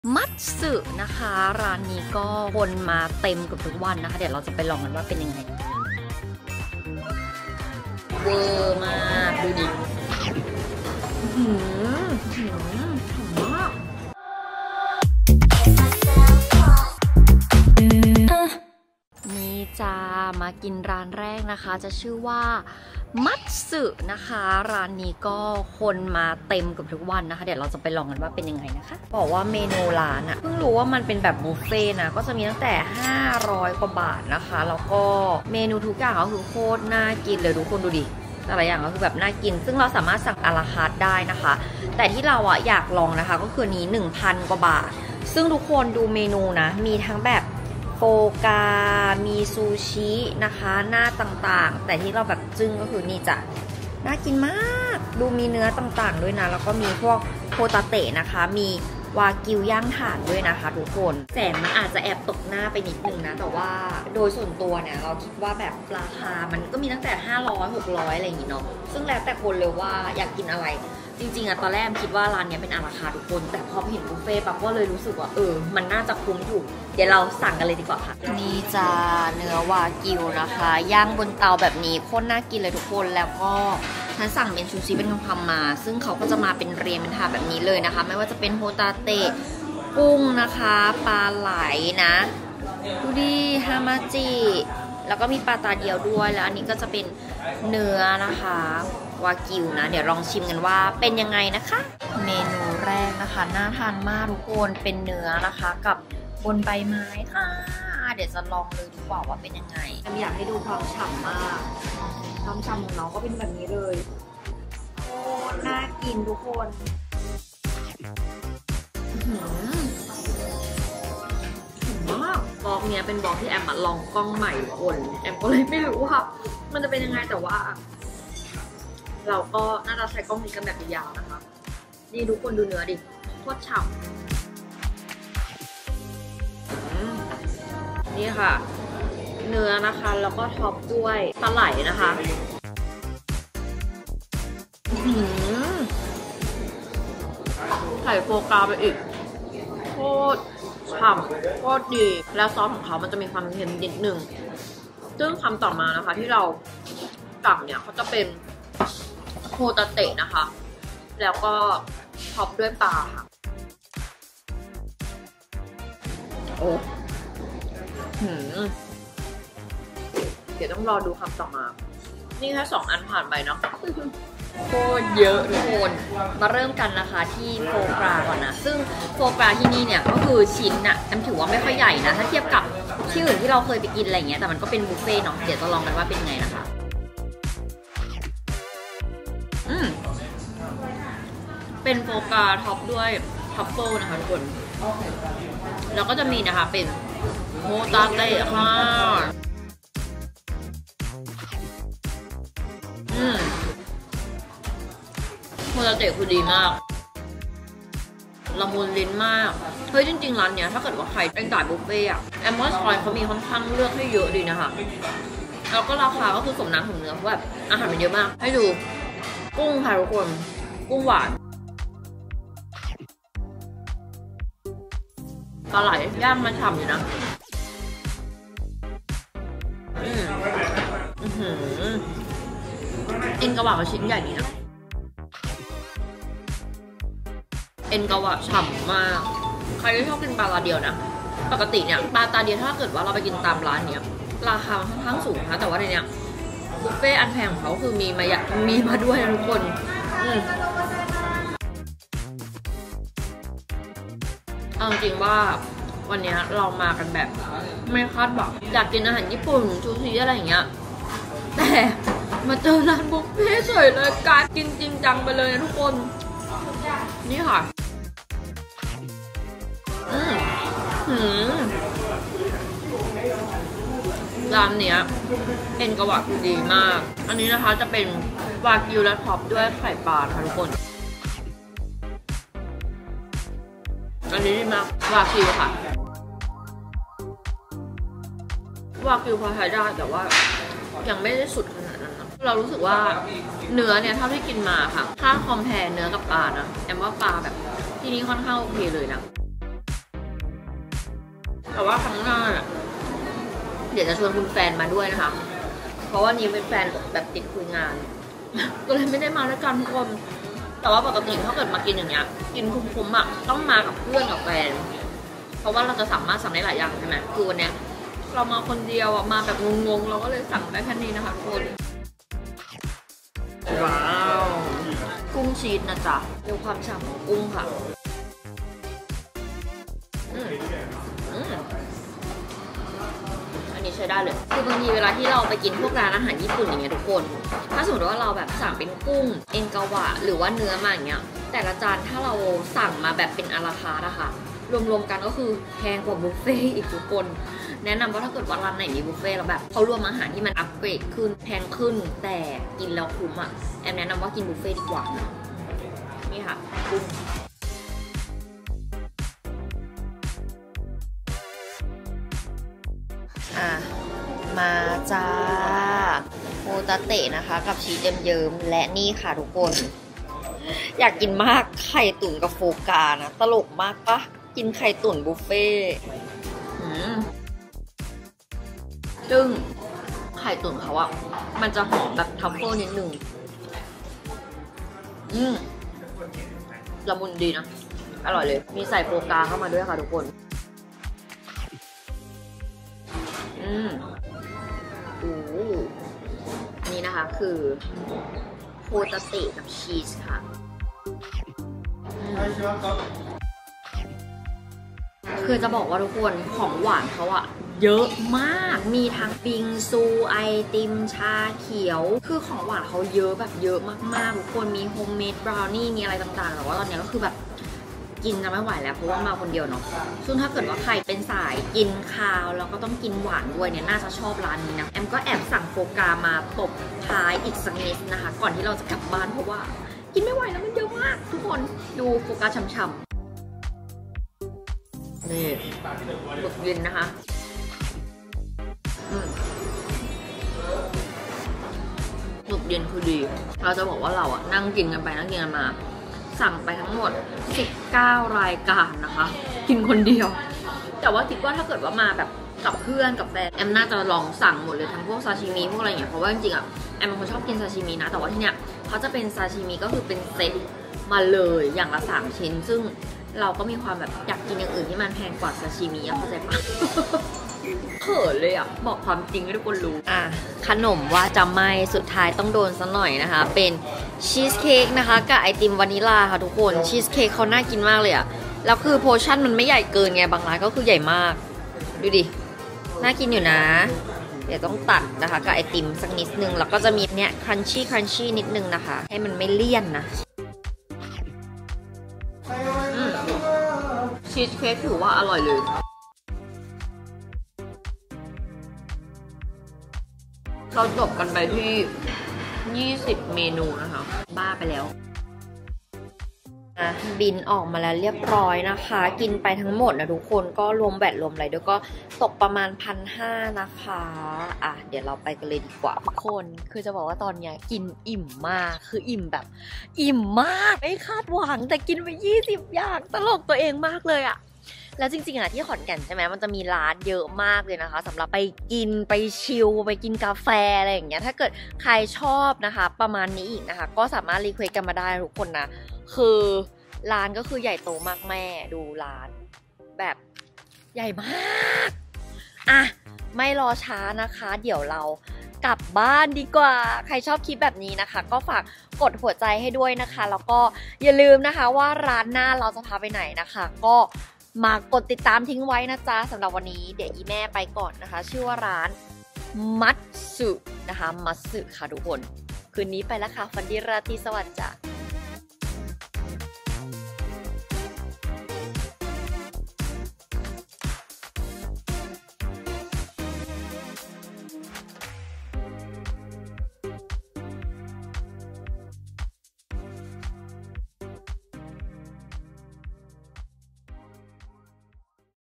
มัตสึนะคะร้านนี้ก็คนมาเต็มกับทุกวันนะคะเดี๋ยวเราจะไปลองกันว่าเป็นยังไงเวอร์มากดูดิมากนี่จะมากินร้านแรกนะคะจะชื่อว่ามัตสึนะคะร้านนี้ก็คนมาเต็มกับทุกวันนะคะเดี๋ยวเราจะไปลองกันว่าเป็นยังไงนะคะบอกว่าเมนูร้านอะเพิ่งรู้ว่ามันเป็นแบบบุฟเฟ่นะก็จะมีตั้งแต่500กว่าบาทนะคะแล้วก็เมนูทุกอย่างก็คือโคตรน่ากินเลยทุกคนดูดิแต่ละอย่างก็คือแบบน่ากินซึ่งเราสามารถสั่งอะลาคาร์ทได้นะคะแต่ที่เราอะอยากลองนะคะก็คือนี้ 1,000 กว่าบาทซึ่งทุกคนดูเมนูนะมีทั้งแบบโฟกามีซูชินะคะหน้าต่างๆแต่ที่เราแบบจึ้งก็คือนี่จ้ะน่ากินมากดูมีเนื้อต่างๆด้วยนะแล้วก็มีพวกโฮตาเตะนะคะมีวากิวย่างถ่านด้วยนะคะทุกคนแสงมันอาจจะแอบตกหน้าไปนิดนึงนะแต่ว่าโดยส่วนตัวเนี่ยเราคิดว่าแบบราคามันก็มีตั้งแต่500 600อะไรอย่างงี้เนาะซึ่งแล้วแต่คนเลยว่าอยากกินอะไรจริงๆอะตอนแรกคิดว่าร้านนี้เป็นอาราคาร์ททุกคนแต่พอเห็นบุฟเฟ่ต์ปั๊บก็เลยรู้สึกว่ามันน่าจะคุ้มอยู่เดี๋ยวเราสั่งกันเลยดีกว่าค่ะนี่จะเนื้อวากิวนะคะย่างบนเตาแบบนี้โคตรน่ากินเลยทุกคนแล้วก็ฉันสั่งเป็นซูชิเป็นคำๆมาซึ่งเขาก็จะมาเป็นเรียงเป็นถาดแบบนี้เลยนะคะไม่ว่าจะเป็นโฮตาเตะกุ้งนะคะปลาไหลนะดูดิฮามาจิแล้วก็มีปลาตาเดียวด้วยแล้วอันนี้ก็จะเป็นเนื้อนะคะวากิวนะเดี๋ยวลองชิมกันว่าเป็นยังไงนะคะเมนูแรกนะคะน่าทานมากทุกคนเป็นเนื้อนะคะกับบนใบไม้ค่ะเดี๋ยวจะลองเลยดีกว่าว่าเป็นยังไงอยากให้ดูความฉ่ำมากความฉ่ำของน้องก็เป็นแบบนี้เลยโอ้น่ากินทุกคนมากบล็อกเนี้ยเป็นบล็อกที่แอมลองกล้องใหม่ทุกคนแอมก็เลยไม่รู้ว่ามันจะเป็นยังไงแต่ว่าเราก็น่าจะใช้กล้องนี้กันแบบยาวนะคะนี่ทุกคนดูเนื้อดิโคตรฉ่ำนี่ค่ะเนื้อนะคะแล้วก็ท็อปด้วยปลาไหลนะคะใส่โฟกาไปอีกโคตรฉ่ำโคตรดีแล้วซอสของเขามันจะมีความเค็มนิดนึงซึ่งคำต่อมานะคะที่เราสั่งเนี่ยเขาจะเป็นโฮตาเตะนะคะแล้วก็ท็อปด้วยปลาค่ะโอ้เดี๋ยวต้องรอดูคำต่อมานี่แค่2 อันผ่านไปเนาะโคตรเยอะทุกคนมาเริ่มกันนะคะที่โฟกราก่อนนะซึ่งโฟกราที่นี่เนี่ยก็คือชิ้นอะแอมถือว่าไม่ค่อยใหญ่นะถ้าเทียบกับที่อื่นที่เราเคยไปกินอะไรเงี้ยแต่มันก็เป็นบุฟเฟ่ต์เนาะเดี๋ยวจะลองกันว่าเป็นไงนะคะเป็นโฟกาท็อปด้วยทัฟเฟิลนะคะทุกคนแล้วก็จะมีนะคะเป็นโฮตาเตะค่ะโฮตาเตะคือดีมากละมุนลิ้นมากเฮ้ยจริงๆร้านเนี้ยถ้าเกิดว่าใครเป็นสายบุฟเฟ่อะแอมว่าซอยเขามีค่อนข้างเลือกให้เยอะดีนะคะแล้วก็ราคาก็คือสมน้ำสมเนื้อเพราะแบบอาหารมันเยอะมากให้ดูกุ้งค่ะทุกคนกุ้งหวานปลาไหลย่างมันฉ่ำอยู่นะเอ็นกระหว่างชิ้นใหญ่นี่นะเอ็นกระหว่างฉ่ำมากใครที่ชอบกินปลาตาเดียวนะปกติเนี่ยปลาตาเดียวถ้าเกิดว่าเราไปกินตามร้านเนี้ยราคาค่อนข้างสูงนะแต่ว่าในเนี้ยบุฟเฟ่อันแพงของเขาคือมีมาด้วยนะทุกคนเอาจริงว่าวันนี้เรามากันแบบไม่คาดหวังอยากกินอาหารญี่ปุ่นชูชีอะไรอย่างเงี้ยแต่มาเจอร้านบุฟเฟ่เฉยเลยการกินจริงจังไปเลยนะทุกคนนี่ค่ะร้านเนี้ยเอ็นกระหว่างดีมากอันนี้นะคะจะเป็นวากิวและท็อปด้วยไข่ปลาค่ะทุกคนอันนี้ดีมากวากิวค่ะวากิวพอใช้ได้แต่ว่ายังไม่ได้สุดขนาดนั้นนะเรารู้สึกว่าเนื้อเนี่ยเท่าที่กินมาค่ะถ้าคอมแพร์เนื้อกับปลานะแอมว่าปลาแบบที่นี่ค่อนข้างโอเคเลยนะแต่ว่าครั้งหน้าเดี๋ยวจะชวนคุณแฟนมาด้วยนะคะเพราะว่านี้เป็นแฟนแบบติดคุยงาน ก็เลยไม่ได้มาด้วยกันทุกคนแต่ว่าปกติถ้าเกิดมากินอย่างเงี้ยกินคุ้มๆอ่ะต้องมากับเพื่อนกับแฟนเพราะว่าเราจะสามารถสั่งได้หลายอย่างใช่ไหมคือวันเนี้ยเรามาคนเดียวอ่ะมาแบบงงๆเราก็เลยสั่งได้แค่นี้นะคะทุกคนว้าวกุ้งชีสนะจ๊ะดูความฉ่ำของกุ้งค่ะอันนี้ใช้ได้เลยคือบางทีเวลาที่เราไปกินพวกร้านอาหารญี่ปุ่นอย่างเงี้ยทุกคนถ้าสมมติว่าเราแบบสั่งเป็นกุ้งเอ็นกาวะหรือว่าเนื้อมาอย่างเงี้ยแต่ละจานถ้าเราสั่งมาแบบเป็นอาราคาร์ทอะค่ะรวมๆกันก็คือแพงกว่าบุฟเฟ่อีกทุกคนแนะนำว่าถ้าเกิดว่าร้านไหนมีบุฟเฟ่แล้วแบบเขารวมอาหารที่มันอัปเกรดขึ้นแพงขึ้นแต่กินแล้วคุ้มอะแอมแนะนำว่ากินบุฟเฟ่ดีกว่านะนี่ค่ะกุ้งมาจ้าโมตาเตะนะคะกับชีสเยิ้มๆและนี่ค่ะทุกคนอยากกินมากไข่ตุ๋นกับโฟกานะตลกมากปะกินไข่ตุ๋นบุฟเฟ่ซึ่งไข่ตุ๋นเขาอะมันจะหอมแบบทัฟเฟิลนิดนึงละมุนดีนะอร่อยเลยมีใส่โฟกาเข้ามาด้วยค่ะทุกคนอันนี้นะคะคือโฮตาเตะกับชีสค่ะคือจะบอกว่าทุกคนของหวานเขาอะเยอะมากมีทั้งบิงซูไอติมชาเขียวคือของหวานเขาเยอะแบบเยอะมากๆทุกคนมีโฮมเมดบราวนี่มีอะไรต่างๆแต่ว่าตอนนี้ก็คือแบบกินจะไม่ไหวแล้วเพราะว่ามาคนเดียวเนาะซึ่งถ้าเกิดว่าใครเป็นสายกินข้าวแล้วก็ต้องกินหวานด้วยเนี่ยน่าจะชอบร้านนี้นะแอมก็แอบสั่งโฟกามาตบท้ายอีกสักนิดนะคะก่อนที่เราจะกลับบ้านเพราะว่ากินไม่ไหวแล้วมันเยอะมากทุกคนดูโฟกาช่ำๆนี่หมึกเย็นนะคะหมึกเย็นคือดีเราจะบอกว่าเราอะนั่งกินกันไปนั่งกินกันมาสั่งไปทั้งหมด19รายการนะคะกินคนเดียวแต่ว่าคิดว่าถ้าเกิดว่ามาแบบกับเพื่อนกับแฟนแอมน่าจะลองสั่งหมดเลยทั้งพวกซาชิมิพวกอะไรอย่างเงี้ยเพราะว่าจริงๆอะแอมเป็นคนชอบกินซาชิมินะแต่ว่าที่เนี้ยเขาจะเป็นซาชิมิก็คือเป็นเซตมาเลยอย่างละ3ชิ้นซึ่งเราก็มีความแบบอยากกินอย่างอื่นที่มันแพงกว่าซาชิมิเข้าใจปะ เขินเลยอ่ะบอกความจริงให้ทุกคนรู้ขนมว่าจะไม่สุดท้ายต้องโดนซะหน่อยนะคะเป็นชีสเค้กนะคะกับไอติมวานิลาค่ะทุกคนชีสเค้กเขาน่ากินมากเลยอ่ะแล้วคือโพชั่นมันไม่ใหญ่เกินไงบางร้านก็คือใหญ่มากดูดิน่ากินอยู่นะเดี๋ยวต้องตัดนะคะกับไอติมสักนิดนึงแล้วก็จะมีเนี้ยครันชี่นิดนึงนะคะให้มันไม่เลี่ยนนะชีสเค้กถือว่าอร่อยเลยเราจบกันไปที่20เมนูนะคะบ้าไปแล้วบินออกมาแล้วเรียบร้อยนะคะกินไปทั้งหมดนะทุกคนก็รวมแบตรวมอะไรด้วยก็ตกประมาณ 1,500 นะคะเดี๋ยวเราไปกันเลยดีกว่าทุกคนคือจะบอกว่าตอนนี้กินอิ่มมากคืออิ่มแบบอิ่มมากไม่คาดหวังแต่กินไป20อย่างตลกตัวเองมากเลยอะแล้วจริงๆที่ขอนแก่นใช่ไหมมันจะมีร้านเยอะมากเลยนะคะสำหรับไปกินไปชิลไปกินกาแฟอะไรอย่างเงี้ยถ้าเกิดใครชอบนะคะประมาณนี้อีกนะคะก็สามารถรีเควสกันมาได้ทุกคนนะคือร้านก็คือใหญ่โตมากแม่ดูร้านแบบใหญ่มากไม่รอช้านะคะเดี๋ยวเรากลับบ้านดีกว่าใครชอบคลิปแบบนี้นะคะก็ฝากกดหัวใจให้ด้วยนะคะแล้วก็อย่าลืมนะคะว่าร้านหน้าเราจะพาไปไหนนะคะก็มากดติดตามทิ้งไว้นะจ๊ะสำหรับวันนี้เดี๋ยวอีแม่ไปก่อนนะคะชื่อว่าร้านมัตสึนะคะมัตสึค่ะทุกคนคืนนี้ไปแล้วค่ะฝันดีราตรีสวัสดิ์จ้ะ